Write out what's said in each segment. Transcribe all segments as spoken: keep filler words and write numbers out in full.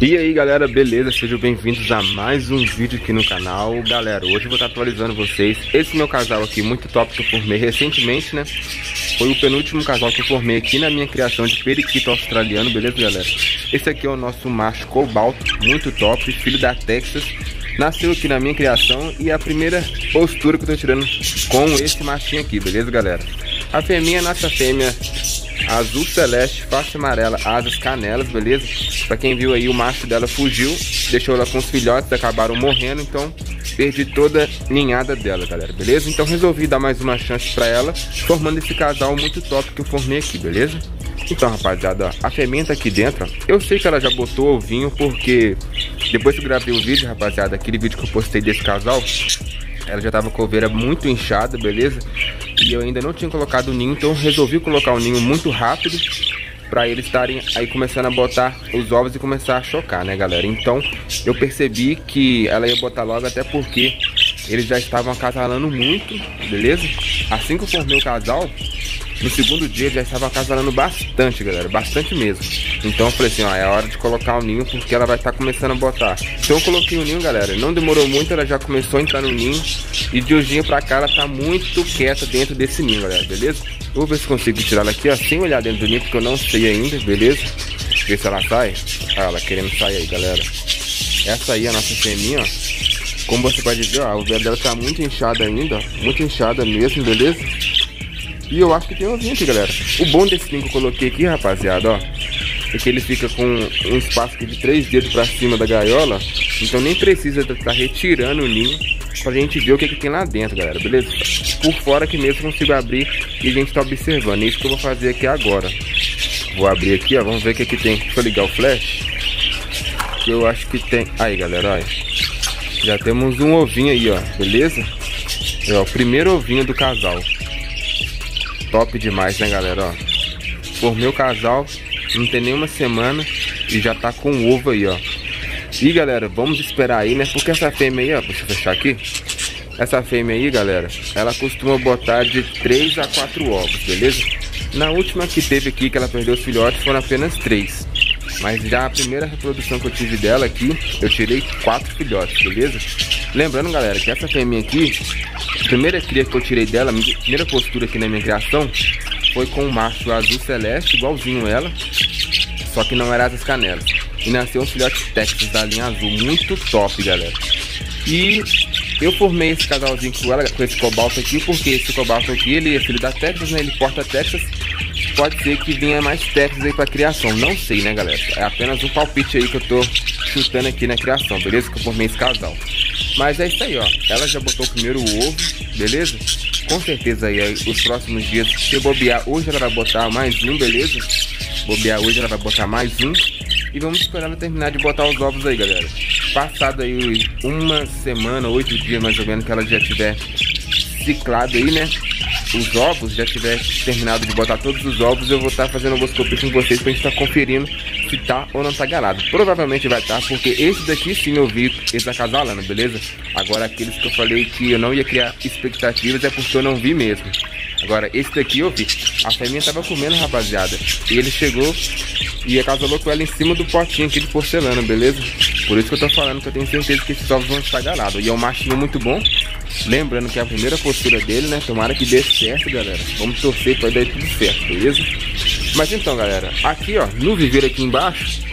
E aí galera, beleza? Sejam bem-vindos a mais um vídeo aqui no canal. Galera, hoje eu vou estar atualizando vocês. Esse meu casal aqui, muito top, que eu formei recentemente, né? Foi o penúltimo casal que eu formei aqui na minha criação de periquito australiano, beleza galera? Esse aqui é o nosso macho cobalto, muito top, filho da Texas. Nasceu aqui na minha criação e é a primeira postura que eu tô tirando com esse machinho aqui, beleza galera? A fêmea é nossa fêmea azul celeste, face amarela, asas canelas, beleza? Pra quem viu aí, o macho dela fugiu, deixou ela com os filhotes, acabaram morrendo, então perdi toda a ninhada dela, galera, beleza? Então resolvi dar mais uma chance pra ela, formando esse casal muito top que eu formei aqui, beleza? Então, rapaziada, ó, a fêmea tá aqui dentro, ó. Eu sei que ela já botou ovinho, porque depois que eu gravei o vídeo, rapaziada, aquele vídeo que eu postei desse casal, ela já tava com a oveira muito inchada, beleza? E eu ainda não tinha colocado o ninho, então eu resolvi colocar o ninho muito rápido para eles estarem aí começando a botar os ovos e começar a chocar, né, galera? Então eu percebi que ela ia botar logo, até porque eles já estavam acasalando muito, beleza? Assim que eu formei o casal, no segundo dia já estava acasalando bastante, galera, bastante mesmo. Então eu falei assim, ó, é hora de colocar o ninho, porque ela vai estar começando a botar. Então eu coloquei o ninho, galera, não demorou muito, ela já começou a entrar no ninho. E de hoje pra cá ela tá muito quieta dentro desse ninho, galera, beleza? Eu vou ver se consigo tirar ela aqui, ó, sem olhar dentro do ninho, porque eu não sei ainda, beleza? Ver se ela sai. Ah, ela querendo sair aí, galera. Essa aí é a nossa fêmea, ó. Como você pode ver, ó, a ovelha dela tá muito inchada ainda, ó, muito inchada mesmo, beleza? E eu acho que tem ovinho aqui, galera. O bom desse ninho que eu coloquei aqui, rapaziada, ó, é que ele fica com um espaço aqui de três dedos pra cima da gaiola. Então nem precisa estar retirando o ninho pra gente ver o que, que tem lá dentro, galera, beleza? Por fora aqui mesmo eu consigo abrir e a gente tá observando. É isso que eu vou fazer aqui agora. Vou abrir aqui, ó, vamos ver o que, que tem. Deixa eu ligar o flash, que eu acho que tem. Aí, galera, olha, já temos um ovinho aí, ó, beleza? É ó, o primeiro ovinho do casal. Top demais, né, galera, ó. Formei o casal, não tem nem uma semana e já tá com o ovo aí, ó. E galera, vamos esperar aí, né? Porque essa fêmea aí, ó, deixa eu fechar aqui. Essa fêmea aí, galera, ela costuma botar de três a quatro ovos, beleza? Na última que teve aqui, que ela perdeu os filhotes, foram apenas três. Mas já a primeira reprodução que eu tive dela aqui, eu tirei quatro filhotes, beleza? Lembrando, galera, que essa fêmea aqui, a primeira cria que eu tirei dela, a minha primeira postura aqui na minha criação, foi com um macho azul celeste, igualzinho ela, só que não era asas canelas. E nasceu um filhote Texas da linha azul, muito top, galera. E eu formei esse casalzinho com ela, com esse cobalto aqui, porque esse cobalto aqui, ele é filho da Texas, né? Ele porta Texas. Pode ser que venha mais Texas aí pra criação, não sei, né, galera? É apenas um palpite aí que eu tô chutando aqui na criação, beleza? Que eu formei esse casal. Mas é isso aí, ó. Ela já botou o primeiro ovo, beleza? Com certeza aí, aí os próximos dias, se eu bobear, hoje ela vai botar mais um, beleza? Bobear hoje ela vai botar mais um. E vamos esperar ela terminar de botar os ovos aí, galera. Passado aí uma semana, oito dias mais ou menos, que ela já tiver ciclado aí, né? Os ovos, já tiver terminado de botar todos os ovos, eu vou estar tá fazendo ovoscopia com vocês pra gente estar tá conferindo se tá ou não tá galado. Provavelmente vai estar, tá, porque esse daqui sim eu vi eles acasalando, beleza? Agora aqueles que eu falei que eu não ia criar expectativas é porque eu não vi mesmo. Agora esse daqui eu vi. A fêmea tava comendo, rapaziada, e ele chegou e acasalou com ela em cima do potinho aqui de porcelana, beleza? Por isso que eu tô falando que eu tenho certeza que esses ovos vão estar galados. E é um machinho muito bom. Lembrando que é a primeira postura dele, né? Tomara que dê certo, galera. Vamos torcer pra dar tudo certo, beleza? Mas então, galera, aqui, ó, no viveiro aqui embaixo,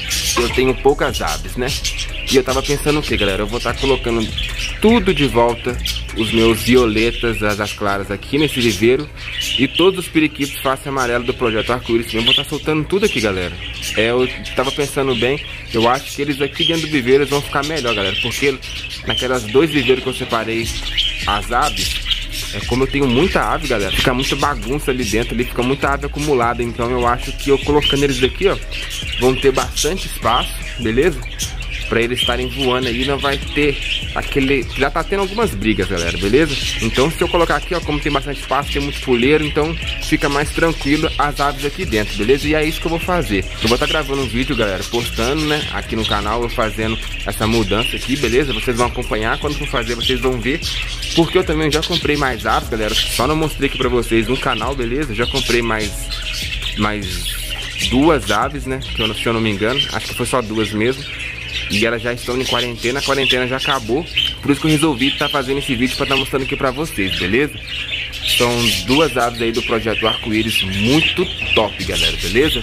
eu tenho poucas aves, né? E eu tava pensando o que, galera? Eu vou estar tá colocando tudo de volta, os meus violetas, as, as claras aqui nesse viveiro. E todos os periquitos face amarelo do projeto arco-íris. Eu vou estar tá soltando tudo aqui, galera. É, eu tava pensando bem, eu acho que eles aqui dentro do viveiro vão ficar melhor, galera. Porque naquelas dois viveiros que eu separei as aves, é como eu tenho muita ave, galera, fica muita bagunça ali dentro, ali fica muita ave acumulada. Então eu acho que eu colocando eles aqui, ó, vão ter bastante espaço, beleza? Pra eles estarem voando aí, não vai ter aquele... Já tá tendo algumas brigas, galera, beleza? Então se eu colocar aqui, ó, como tem bastante espaço, tem muito puleiro, então fica mais tranquilo as aves aqui dentro, beleza? E é isso que eu vou fazer. Eu vou estar gravando um vídeo, galera, postando, né, aqui no canal, eu fazendo essa mudança aqui, beleza? Vocês vão acompanhar, quando for fazer vocês vão ver. Porque eu também já comprei mais aves, galera, só não mostrei aqui pra vocês no canal, beleza? Já comprei mais... mais... duas aves, né? Que eu, se eu não me engano, acho que foi só duas mesmo. E elas já estão em quarentena, a quarentena já acabou. Por isso que eu resolvi estar fazendo esse vídeo para estar mostrando aqui para vocês, beleza? São duas aves aí do projeto Arco-Íris, muito top, galera, beleza?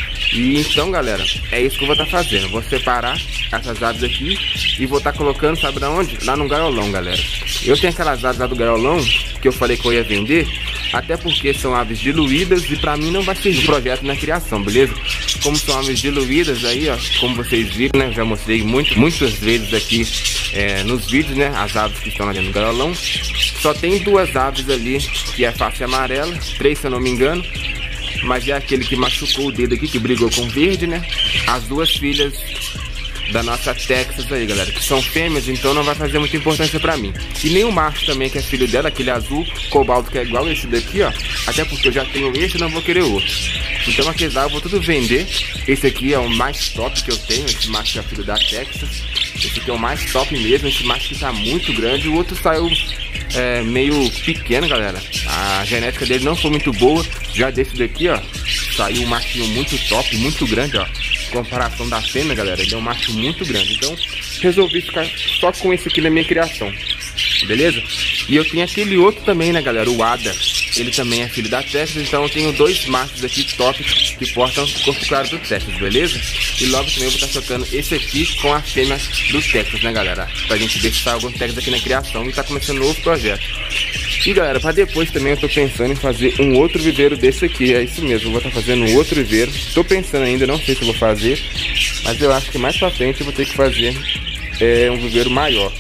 E então, galera, é isso que eu vou estar fazendo. Vou separar essas aves aqui e vou estar colocando, sabe de onde? Lá no gaiolão, galera. Eu tenho aquelas aves lá do gaiolão que eu falei que eu ia vender, até porque são aves diluídas e pra mim não vai servir o projeto na criação, beleza? Como são aves diluídas aí, ó, como vocês viram, né? Já mostrei muito, muitas vezes aqui é, nos vídeos, né? As aves que estão ali no gaiolão. Só tem duas aves ali, que é face amarela, três se eu não me engano. Mas é aquele que machucou o dedo aqui, que brigou com o verde, né? As duas filhas da nossa Texas aí, galera, que são fêmeas, então não vai fazer muita importância pra mim. E nem o macho também, que é filho dela, aquele azul cobalto, que é igual esse daqui, ó. Até porque eu já tenho esse e não vou querer outro. Então aqueles lá eu vou tudo vender. Esse aqui é o mais top que eu tenho, esse macho que é filho da Texas. Esse aqui é o mais top mesmo, esse macho que tá muito grande. O outro saiu é, meio pequeno, galera. A genética dele não foi muito boa. Já desse daqui, ó, saiu um machinho muito top, muito grande, ó. Comparação da fêmea, galera, ele é um macho muito grande. Então resolvi ficar só com esse aqui na minha criação, beleza? E eu tenho aquele outro também, né, galera, o Ada. Ele também é filho da Texas, então eu tenho dois machos aqui top que portam o corpo claro do Texas, beleza? E logo também eu vou estar trocando esse aqui com a fêmea do Texas, né, galera? Pra gente ver se sai algum Texas aqui na criação e tá começando um novo projeto. E galera, para depois também eu tô pensando em fazer um outro viveiro desse aqui. É isso mesmo, eu vou estar fazendo um outro viveiro. Tô pensando ainda, não sei se eu vou fazer, mas eu acho que mais pra frente eu vou ter que fazer é, um viveiro maior.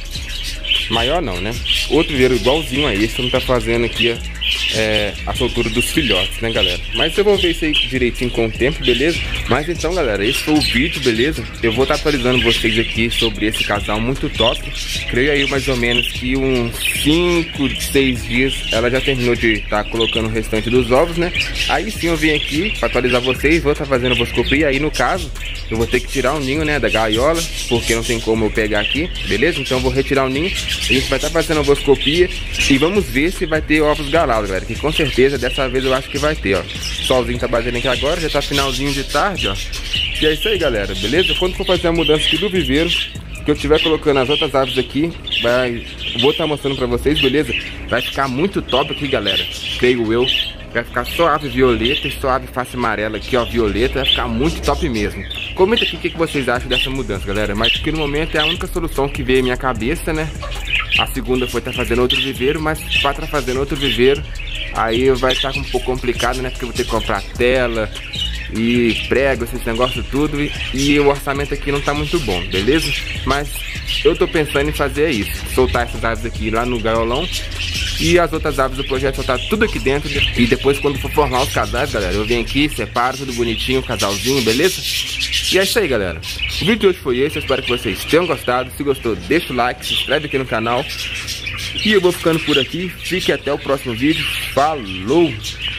Maior não, né? Outro viveiro igualzinho a esse que eu não tá fazendo aqui, ó. É, a soltura dos filhotes, né, galera? Mas eu vou ver isso aí direitinho com o tempo, beleza? Mas então, galera, esse foi o vídeo, beleza? Eu vou estar atualizando vocês aqui sobre esse casal muito top. Creio aí mais ou menos que uns cinco, seis dias ela já terminou de estar tá colocando o restante dos ovos, né? Aí sim eu vim aqui para atualizar vocês, vou estar tá fazendo a boscopia. Aí no caso, eu vou ter que tirar o ninho, né, da gaiola, porque não tem como eu pegar aqui, beleza? Então eu vou retirar o ninho, a gente vai estar tá fazendo a boscopia e vamos ver se vai ter ovos galados, galera, que com certeza dessa vez eu acho que vai ter, ó. O solzinho tá batendo aqui agora, já tá finalzinho de tarde, ó. E é isso aí, galera, beleza? Quando for fazer a mudança aqui do viveiro, que eu estiver colocando as outras aves aqui, vai, vou estar tá mostrando pra vocês, beleza? Vai ficar muito top aqui, galera, creio eu. Vai ficar só ave violeta e só ave face amarela aqui, ó, violeta. Vai ficar muito top mesmo. Comenta aqui o que vocês acham dessa mudança, galera. Mas que no momento é a única solução que veio à minha cabeça, né? A segunda foi estar fazendo outro viveiro, mas para estar fazendo outro viveiro, aí vai estar um pouco complicado, né? Porque eu vou ter que comprar tela e prego, esses negócios tudo. E, e o orçamento aqui não tá muito bom, beleza? Mas eu tô pensando em fazer isso. Soltar essas aves aqui lá no gaiolão. E as outras aves do projeto soltar tudo aqui dentro. E depois quando for formar os casais, galera, eu venho aqui, separo tudo bonitinho, o casalzinho, beleza? E é isso aí, galera. O vídeo de hoje foi esse, eu espero que vocês tenham gostado. Se gostou, deixa o like, se inscreve aqui no canal. E eu vou ficando por aqui, fique até o próximo vídeo. Falou!